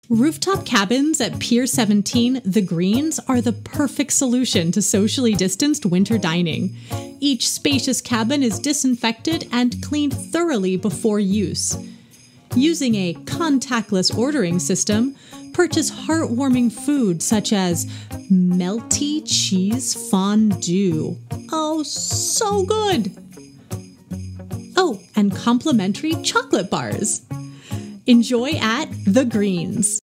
Rooftop cabins at Pier 17, The Greens, are the perfect solution to socially distanced winter dining. Each spacious cabin is disinfected and cleaned thoroughly before use. Using a contactless ordering system, purchase heartwarming food such as melty cheese fondue. Oh, so good! Oh, and complimentary chocolate bars. Enjoy at The Greens.